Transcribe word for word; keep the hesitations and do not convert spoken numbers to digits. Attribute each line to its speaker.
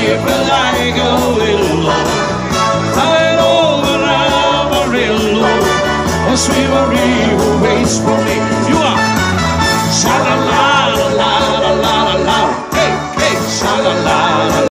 Speaker 1: slip like a willow. I over Amarillo, a sweet river waits for